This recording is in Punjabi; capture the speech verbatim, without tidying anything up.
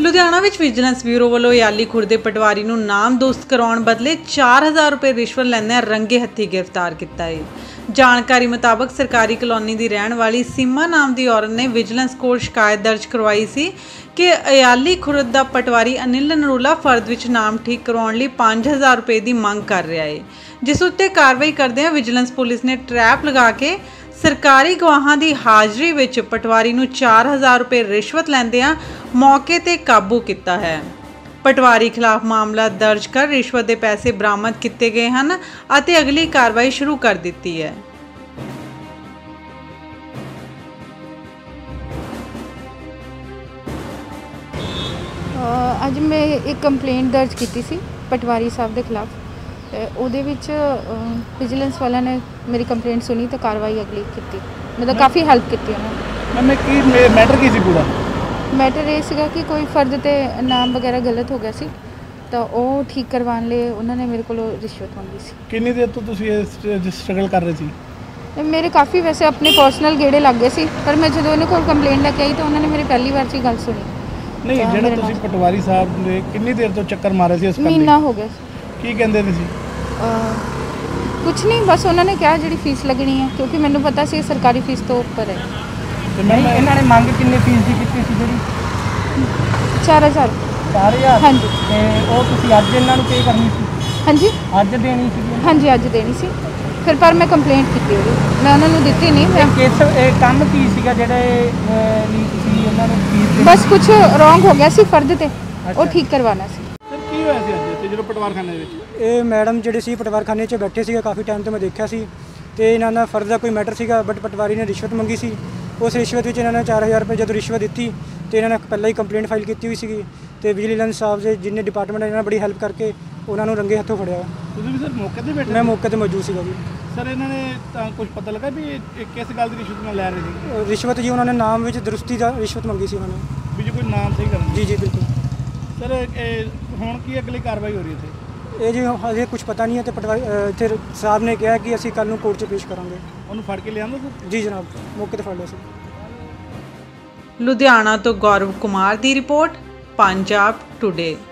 ਲੁਧਿਆਣਾ ਵਿੱਚ ਵਿਜੀਲੈਂਸ ਬਿਊਰੋ ਵੱਲੋਂ ਯਾਲੀ ਖੁਰਦ ਦੇ ਪਟਵਾਰੀ ਨੂੰ ਨਾਮਦੋਸਤ ਕਰਾਉਣ ਬਦਲੇ ਚਾਰ ਹਜ਼ਾਰ ਰੁਪਏ ਰਿਸ਼ਵਤ ਲੈਂਦਿਆਂ ਰੰਗੇ ਹੱਥੀਂ ਗ੍ਰਿਫਤਾਰ ਕੀਤਾ ਹੈ। ਜਾਣਕਾਰੀ ਮੁਤਾਬਕ ਸਰਕਾਰੀ ਕਲੋਨੀ ਦੀ ਰਹਿਣ ਵਾਲੀ ਸੀਮਾ ਨਾਮ ਦੀ ਔਰਤ ਨੇ ਵਿਜੀਲੈਂਸ ਕੋਲ ਸ਼ਿਕਾਇਤ ਦਰਜ ਕਰਵਾਈ ਸੀ ਕਿ ਯਾਲੀ ਖੁਰਦ ਦਾ ਪਟਵਾਰੀ ਅਨਿਲ ਨਰੂਲਾ ਫਰਦ ਵਿੱਚ ਨਾਮ ਠੀਕ ਕਰਵਾਉਣ ਲਈ ਪੰਜ ਹਜ਼ਾਰ ਰੁਪਏ ਦੀ ਮੰਗ ਕਰ ਰਿਹਾ ਹੈ, ਜਿਸ ਉੱਤੇ ਕਾਰਵਾਈ ਕਰਦਿਆਂ ਵਿਜੀਲੈਂਸ ਪੁਲਿਸ ਨੇ ਟਰੈਪ ਲਗਾ ਕੇ सरकारी गवाहां की हाज़री विच पटवारी नूं चार हज़ार रुपये रिश्वत लैंदियां मौके ते काबू किया है। पटवारी खिलाफ मामला दर्ज कर रिश्वत के पैसे बरामद किए गए हैं और अगली कार्रवाई शुरू कर दी है। अज मैं एक कंप्लेंट दर्ज की सी पटवारी साहब के खिलाफ। ਉਹਦੇ ਵਿੱਚ ਵਿਜੀਲੈਂਸ ਵਾਲਿਆਂ ਨੇ ਮੇਰੀ ਕੰਪਲੇਂਟ ਸੁਣੀ ਤੇ ਕਾਰਵਾਈ ਅਗਲੀ ਕੀਤੀ, ਮਤਲਬ ਕਾਫੀ ਹੈਲਪ ਕੀਤੀ ਉਹਨਾਂ ਨੇ। ਮੈਂ ਕੀ ਮੈਟਰ ਕੀ ਸੀ ਪੂਰਾ? ਮੈਟਰ ਇਹ ਸੀਗਾ ਕਿ ਕੋਈ ਫਰਦ ਤੇ ਨਾਮ ਵਗੈਰਾ ਗਲਤ ਹੋ ਗਿਆ ਸੀ ਤਾਂ ਉਹ ਠੀਕ ਕਰਵਾਉਣ ਲਈ ਉਹਨਾਂ ਨੇ ਮੇਰੇ ਕੋਲੋਂ ਰਿਸ਼ਵਤ ਮੰਗੀ ਸੀ। ਕਿੰਨੀ ਦੇਰ ਤੋਂ ਤੁਸੀਂ ਇਹ ਸਟਰਗਲ ਕਰ ਰਹੇ ਸੀ? ਮੇਰੇ ਕਾਫੀ ਵੈਸੇ ਆਪਣੇ ਪਰਸਨਲ ਗੇੜੇ ਲੱਗ ਗਏ ਸੀ, ਪਰ ਮੈਂ ਜਦੋਂ ਉਹਨਾਂ ਕੋਲ ਕੰਪਲੇਂਟ ਲੈ ਕੇ ਆਈ ਤਾਂ ਉਹਨਾਂ ਨੇ ਮੇਰੀ ਪਹਿਲੀ ਵਾਰ 'ਚ ਹੀ ਗੱਲ ਸੁਣੀ। ਨਹੀਂ, ਜਿਹੜਾ ਤੁਸੀਂ ਪਟਵਾਰੀ ਸਾਹਿਬ ਨੇ ਕਿੰਨੀ ਦੇਰ ਤੋਂ ਚੱਕਰ ਮਾਰੇ ਸੀ ਇਸ ਕੰਮ ਲਈ? ਮਹੀਨਾ ਹੋ ਗਿਆ। ਕੀ ਕਹਿੰਦੇ ਤੁਸੀਂ? कुछ नहीं, बस उन्होंने कहा जी फीस लगनी है, क्योंकि मैंने पता सी सरकारी फीस तो उपर है। तो मैं इन्होंने मंग कितनी फीस की की सी जी? चार हज़ार चार हज़ार हाँ जी। तो तुसी अज इन्होंने पे करनी सी? हाँ जी, अज देनी सी? हाँ जी, अज देनी सी। फिर पर मैं कंप्लेंट की मैं उन्होंने दी नहीं। मैं किस काम की सीगा जेड़े नहीं तुसी उन्होंने फीस? बस कुछ रॉन्ग हो गया सी फर्द ते वो ठीक करवाना सी। ਕੀ ਹੋਇਆ ਸੀ ਅੱਜ ਜਦੋਂ ਪਟਵਾਰਖਾਨੇ ਵਿੱਚ? ਇਹ ਮੈਡਮ ਜਿਹੜੇ ਸੀ ਪਟਵਾਰਖਾਨੇ 'ਚ ਬੈਠੇ ਸੀਗੇ, ਕਾਫੀ ਟਾਈਮ ਤੋਂ ਮੈਂ ਦੇਖਿਆ ਸੀ ਤੇ ਇਹਨਾਂ ਦਾ ਫਰਜ਼ ਦਾ ਕੋਈ ਮੈਟਰ ਸੀਗਾ, ਬਟ ਪਟਵਾਰੀ ਨੇ ਰਿਸ਼ਵਤ ਮੰਗੀ ਸੀ। ਉਸ ਰਿਸ਼ਵਤ ਵਿੱਚ ਇਹਨਾਂ ਨੇ ਚਾਰ ਹਜ਼ਾਰ ਰੁਪਏ ਜਦੋਂ ਰਿਸ਼ਵਤ ਦਿੱਤੀ ਤੇ ਇਹਨਾਂ ਨੇ ਪਹਿਲਾਂ ਹੀ ਕੰਪਲੇਂਟ ਫਾਈਲ ਕੀਤੀ ਹੋਈ ਸੀਗੀ ਤੇ ਵਿਜੀਲੈਂਸ ਸਾਹਿਬ ਦੇ ਜਿੰਨੇ ਡਿਪਾਰਟਮੈਂਟ ਇਹਨਾਂ ਨੇ ਬੜੀ ਹੈਲਪ ਕਰਕੇ ਉਹਨਾਂ ਨੂੰ ਰੰਗੇ ਹੱਥੋਂ ਫੜਿਆ। ਤੁਸੀਂ ਵੀ ਸਰ ਮੌਕੇ ਤੇ ਬੈਠੇ? ਮੈਂ ਮੌਕੇ ਤੇ ਮੌਜੂਦ ਸੀਗਾ ਜੀ। ਸਰ ਇਹਨਾਂ ਨੇ ਤਾਂ ਕੁਝ ਪਤਾ ਲੱਗਾ ਵੀ ਇਹ ਕਿਸ ਗੱਲ ਦੀ ਰਿਸ਼ਵਤ ਮੈਂ ਲੈ ਰਹੇ ਸੀ? ਰਿਸ਼ਵਤ ਜੀ ਉਹਨਾਂ ਨੇ ਨਾਮ ਵਿੱਚ ਦਰੁਸਤੀ ਦਾ ਰਿਸ਼ਵਤ ਮੰਗੀ ਸੀ ਉਹਨਾਂ ਨੇ। ਵੀ ਜੇ ਕੋਈ ਨਾਮ ਸਹੀ ਕਰਨ? ਜੀ ਜੀ ਬਿਲਕੁਲ। ਸਰ ਇਹ ਹੁਣ ਕੀ ਅਗਲੀ ਕਾਰਵਾਈ ਹੋ ਰਹੀ ਹੈ ਇੱਥੇ? ਇਹ ਜੀ ਹਜੇ ਕੁਝ ਪਤਾ ਨਹੀਂ ਹੈ ਤੇ ਪਟਵਾਰੀ ਇੱਥੇ ਸਾਹਿਬ ਨੇ ਕਿਹਾ ਕਿ ਅਸੀਂ ਕੱਲ੍ਹ ਨੂੰ ਕੋਰਟ 'ਚ ਪੇਸ਼ ਕਰਾਂਗੇ। ਉਹਨੂੰ ਫੜ ਕੇ ਲਿਆਂਦਾ ਸਰ? ਜੀ ਜਨਾਬ, ਮੌਕੇ ਤੇ ਫੜ ਲਿਆ ਸੀ। ਲੁਧਿਆਣਾ ਤੋਂ ਗੌਰਵ ਕੁਮਾਰ ਦੀ ਰਿਪੋਰਟ, ਪੰਜਾਬ ਟੁਡੇ।